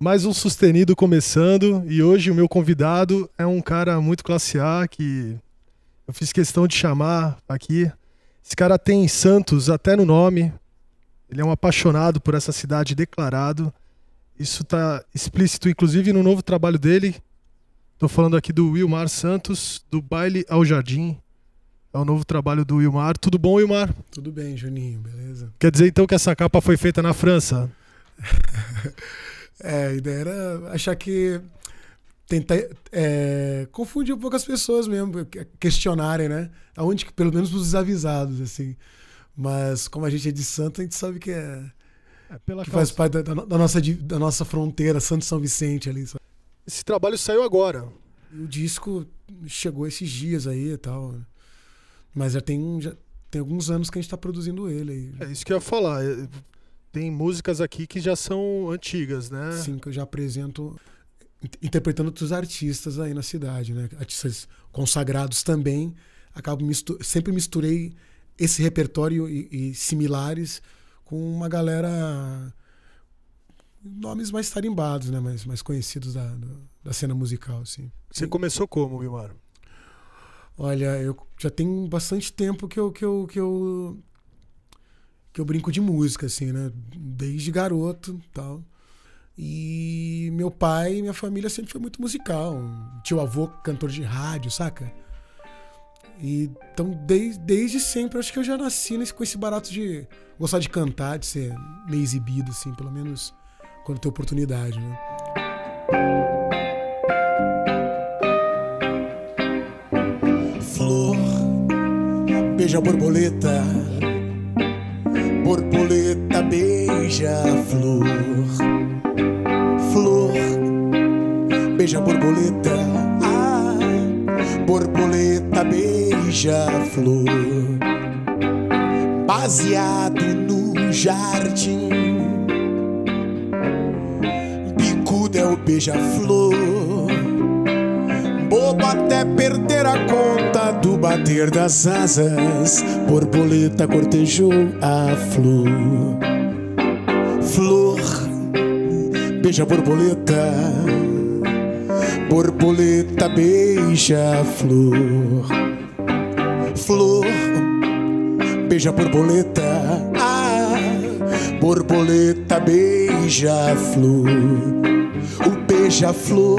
Mais um Sustenido começando, e hoje o meu convidado é um cara muito classe A que eu fiz questão de chamar aqui. Esse cara tem Santos até no nome, ele é um apaixonado por essa cidade declarado. Isso está explícito inclusive no novo trabalho dele. Estou falando aqui do Wilmar Santos, do Baile ao Jardim. É o novo trabalho do Wilmar. Tudo bom, Wilmar? Tudo bem, Juninho, beleza? Quer dizer então que essa capa foi feita na França? A ideia era achar que tentar confundir um pouco as pessoas mesmo, questionarem, né? Aonde, pelo menos os desavisados, assim. Mas como a gente é de Santos, a gente sabe que que faz parte da nossa fronteira, Santos São Vicente ali. Sabe? Esse trabalho saiu agora. O disco chegou esses dias aí e tal. Mas já tem alguns anos que a gente tá produzindo ele aí. É isso que eu ia falar. Tem músicas aqui que já são antigas, né? Sim, que eu já apresento interpretando outros artistas aí na cidade, né? Artistas consagrados também. Sempre misturei esse repertório e similares com uma galera, nomes mais tarimbados, né? Mais conhecidos da cena musical, assim. Você começou como, Wilmar? Olha, eu já tenho bastante tempo que eu brinco de música, assim, né? Desde garoto e tal. E meu pai e minha família sempre foi muito musical. Tio avô, cantor de rádio, saca? E, então, desde sempre, acho que eu já nasci com esse barato de gostar de cantar, de ser meio exibido, assim, pelo menos quando tem oportunidade, né? Flor, beija a borboleta. Borboleta beija a flor. Flor, beija a borboleta. Ah, borboleta beija a flor. Baseado no jardim, bicudo é o beija-flor. Bobo até perder a conta do bater das asas, borboleta cortejou a flor. Flor, beija a borboleta. Borboleta beija a flor. Flor, beija a borboleta. Ah, borboleta beija a flor. O beija-flor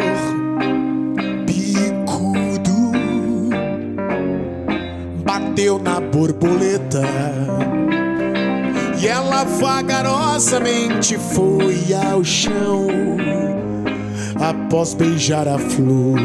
bateu na borboleta e ela vagarosamente foi ao chão após beijar a flor.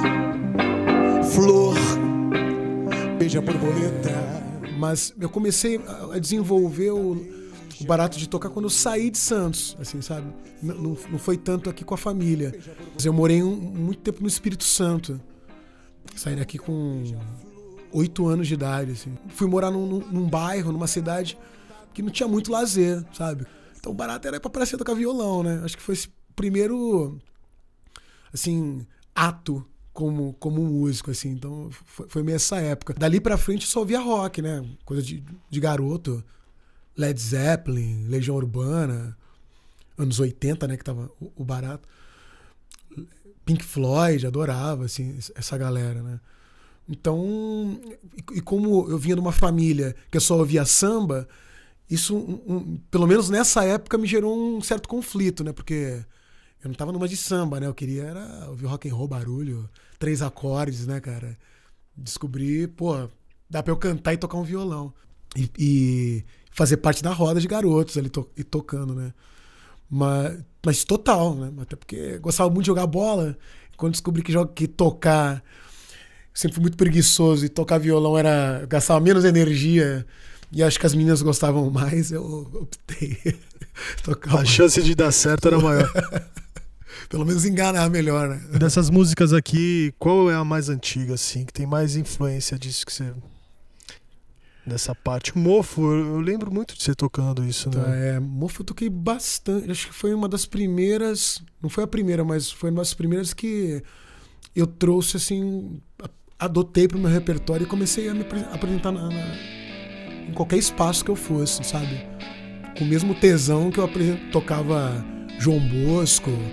Flor, beija a borboleta. Mas eu comecei a desenvolver o barato de tocar quando eu saí de Santos, assim, sabe? Não foi tanto aqui com a família. Mas eu morei muito tempo no Espírito Santo. Saí daqui com 8 anos de idade, assim. Fui morar num bairro, numa cidade que não tinha muito lazer, sabe? Então o barato era pra aparecer tocar violão, né? Acho que foi esse primeiro, assim, ato como músico, assim. Então foi meio essa época. Dali pra frente eu só ouvia rock, né? Coisa de garoto. Led Zeppelin, Legião Urbana, anos 80, né? Que tava o barato. Pink Floyd, adorava, assim, essa galera, né? Então, e como eu vinha de uma família que eu só ouvia samba, isso, pelo menos nessa época, me gerou um certo conflito, né? Porque eu não tava numa de samba, né? Eu queria era ouvir rock and roll, barulho, 3 acordes, né, cara? Descobri, pô, dá pra eu cantar e tocar um violão. E fazer parte da roda de garotos ali e tocando, né? Mas total, né? Até porque gostava muito de jogar bola. Quando descobri que tocar... Sempre fui muito preguiçoso e tocar violão gastava menos energia e acho que as meninas gostavam mais, eu optei. A chance de dar certo era maior. Pelo menos enganar melhor, né? Dessas músicas aqui, qual é a mais antiga, assim, que tem mais influência disso que você... Dessa parte? Mofo, eu lembro muito de você tocando isso, né? Mofo eu toquei bastante, acho que foi uma das primeiras, não foi a primeira, mas foi uma das primeiras que eu trouxe, assim, adotei pro meu repertório e comecei a me apresentar em qualquer espaço que eu fosse, sabe? Com o mesmo tesão que eu tocava João Bosco,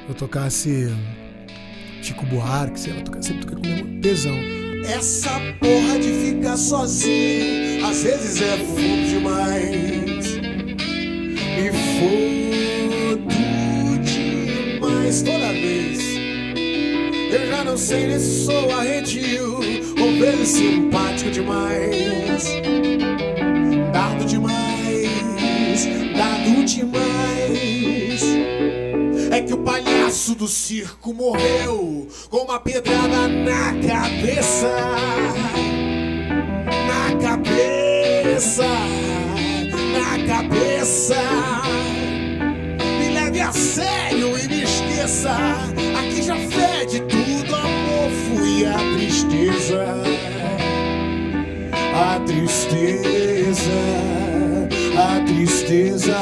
eu tocasse Chico Buarque, sei lá, sempre toquei com o mesmo tesão. Essa porra de ficar sozinho às vezes é fundo demais. Me fodo demais toda vez. Eu já não sei se sou arredio ou vezes simpático demais. Dado demais, dado demais. É que o palhaço do circo morreu com uma pedrada na cabeça. Na cabeça, na cabeça. Me leve a sério e me esqueça. Aqui já fede tudo, amor, fui a tristeza. A tristeza, a tristeza.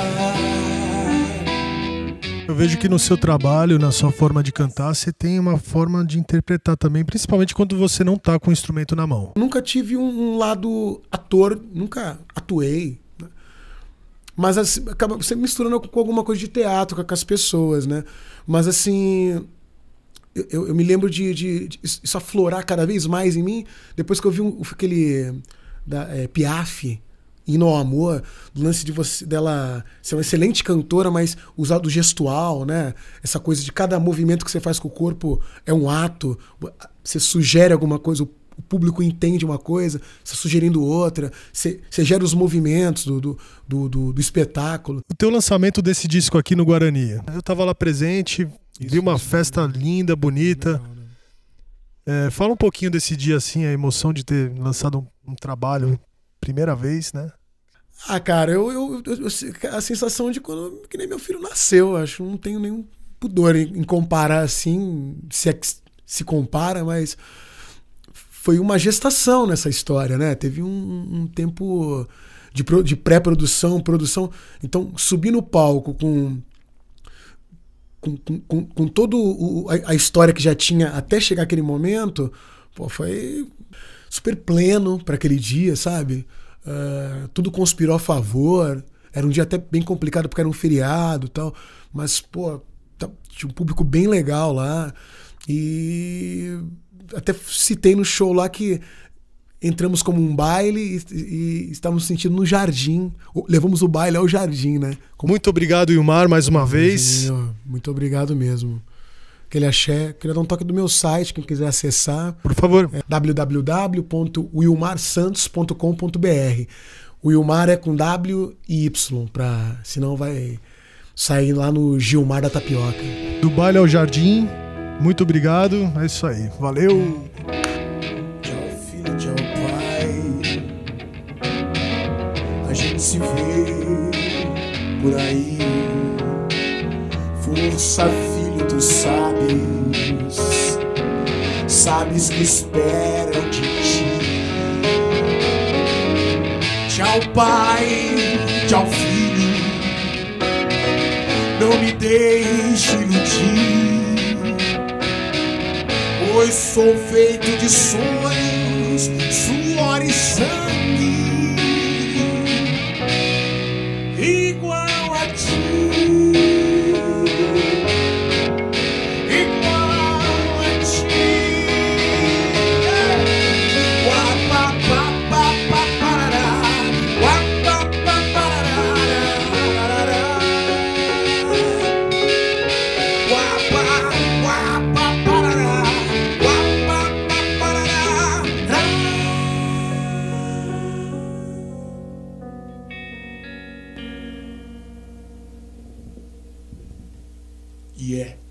Eu vejo que no seu trabalho, na sua forma de cantar, você tem uma forma de interpretar também, principalmente quando você não tá com o instrumento na mão. Nunca tive um lado ator, nunca atuei, né? Mas assim, acaba sempre misturando com alguma coisa de teatro, com as pessoas, né? Mas assim, eu me lembro de isso aflorar cada vez mais em mim, depois que eu vi aquele Piaf, Hino ao Amor, do lance dela ser uma excelente cantora, mas usar do gestual, né? Essa coisa de cada movimento que você faz com o corpo é um ato. Você sugere alguma coisa, o público entende uma coisa, você sugerindo outra. Você gera os movimentos do espetáculo. O teu lançamento desse disco aqui no Guarani, eu tava lá presente, vi uma festa linda, bonita. Legal, né? Fala um pouquinho desse dia, assim, a emoção de ter lançado um trabalho primeira vez, né? Ah, cara, a sensação de quando que nem meu filho nasceu, acho, não tenho nenhum pudor em comparar assim, se é que se compara, mas foi uma gestação nessa história, né? Teve um tempo de pré-produção, produção, então subir no palco com toda a história que já tinha até chegar aquele momento, pô, foi super pleno para aquele dia, sabe? Tudo conspirou a favor. Era um dia até bem complicado porque era um feriado e tal, mas pô, tinha um público bem legal lá. E até citei no show lá que entramos como um baile e estávamos sentindo no jardim. Levamos o baile ao jardim, né? Muito obrigado, Wilmar, mais uma vez. Muito obrigado mesmo. Aquele axé. Queria dar um toque do meu site, quem quiser acessar. Por favor. www.wilmarsantos.com.br. O Wilmar é com W e Y, senão vai sair lá no Gilmar da Tapioca. Do baile ao jardim, muito obrigado. É isso aí. Valeu! Tchau, filho, tchau, pai. A gente se vê por aí. Força, filho, tu sabes que esperam de ti. Tchau, pai, tchau, filho, não me deixe iludir, pois sou feito de sonhos, suor e sangue, igual a ti. Yeah.